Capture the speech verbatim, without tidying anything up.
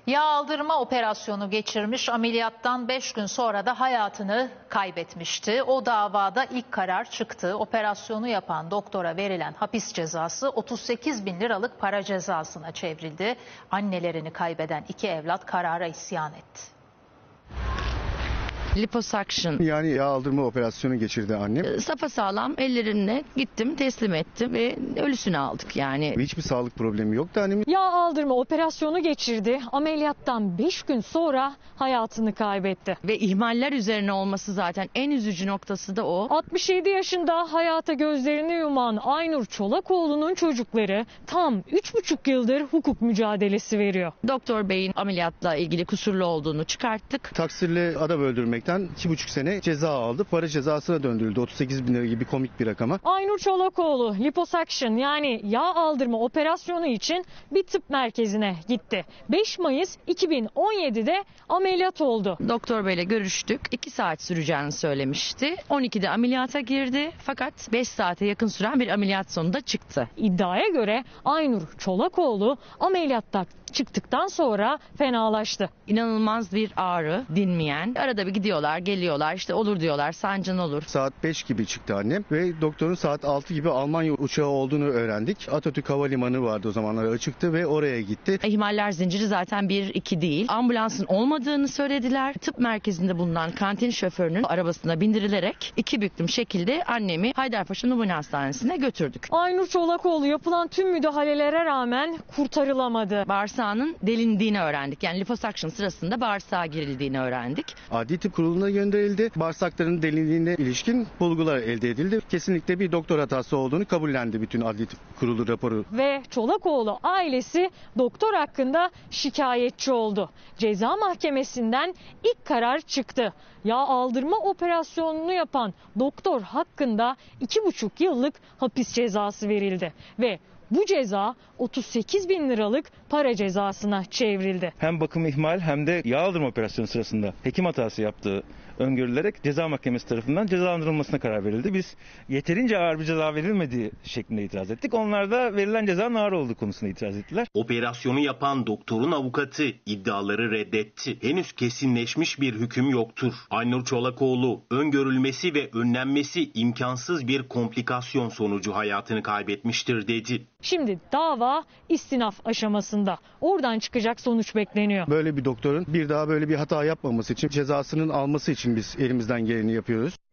Yağ aldırma operasyonu geçirmiş, ameliyattan beş gün sonra da hayatını kaybetmişti. O davada ilk karar çıktı. Operasyonu yapan doktora verilen hapis cezası otuz sekiz bin liralık para cezasına çevrildi. Annelerini kaybeden iki evlat karara isyan etti. Liposuction. Yani yağ aldırma operasyonu geçirdi annem. Sapasağlam ellerimle gittim, teslim ettim ve ölüsünü aldık yani. Hiçbir sağlık problemi yoktu annemin. Yağ aldırma operasyonu geçirdi. Ameliyattan beş gün sonra hayatını kaybetti. Ve ihmaller üzerine olması zaten en üzücü noktası da o. altmış yedi yaşında hayata gözlerini yuman Aynur Çolakoğlu'nun çocukları tam üç buçuk yıldır hukuk mücadelesi veriyor. Doktor Bey'in ameliyatla ilgili kusurlu olduğunu çıkarttık. Taksirle adam öldürmekten iki buçuk sene ceza aldı. Para cezasına döndürüldü. otuz sekiz bin lira gibi komik bir rakama. Aynur Çolakoğlu liposuction yani yağ aldırma operasyonu için bir tıp merkezine gitti. beş Mayıs iki bin on yedi'de ameliyat oldu. Doktor Bey'le görüştük. iki saat süreceğini söylemişti. on iki'de ameliyata girdi fakat beş saate yakın süren bir ameliyat sonunda çıktı. İddiaya göre Aynur Çolakoğlu ameliyattan çıktıktan sonra fenalaştı. İnanılmaz bir ağrı, dinmeyen. Arada bir gidiyorlar, geliyorlar, işte olur diyorlar, sancın olur. Saat beş gibi çıktı annem ve doktorun saat altı gibi Almanya uçağı olduğunu öğrendik. Atatürk Havalimanı vardı o zamanlar, açıktı ve oraya gitti. İhmaller zinciri zaten bir iki değil. Ambulansın olmadığını söylediler. Tıp merkezinde bulunan kantin şoförünün arabasına bindirilerek iki büklüm şekilde annemi Haydarpaşa Numune Hastanesi'ne götürdük. Aynur Çolakoğlu yapılan tüm müdahalelere rağmen kurtarılamadı. Bağırsağının delindiğini öğrendik. Yani liposuction sırasında bağırsağa girildiğini öğrendik. Adli Tıp Kurulu'na gönderildi. Bağırsakların delindiğine ilişkin bulgular elde edildi. Kesinlikle bir doktor hatası olduğunu kabullendi bütün Adli Tıp Kurulu raporu. Ve Çolakoğlu ailesi doktor hakkında şikayetçi oldu. Ceza Mahkemesi'nden ilk karar çıktı. Yağ aldırma operasyonunu yapan doktor hakkında iki buçuk yıllık hapis cezası verildi. Ve bu ceza otuz sekiz bin liralık para cezasına çevrildi. Hem bakım ihmal hem de yağ aldırma operasyonu sırasında hekim hatası yaptığı öngörülerek ceza mahkemesi tarafından cezalandırılmasına karar verildi. Biz yeterince ağır bir ceza verilmediği şeklinde itiraz ettik. Onlar da verilen cezanın ağır olduğu konusunda itiraz ettiler. Operasyonu yapan doktorun avukatı iddiaları reddetti. Henüz kesinleşmiş bir hüküm yoktur. Aynur Çolakoğlu öngörülmesi ve önlenmesi imkansız bir komplikasyon sonucu hayatını kaybetmiştir dedi. Şimdi dava istinaf aşamasında. Oradan çıkacak sonuç bekleniyor. Böyle bir doktorun bir daha böyle bir hata yapmaması için, cezasının alması için biz elimizden geleni yapıyoruz.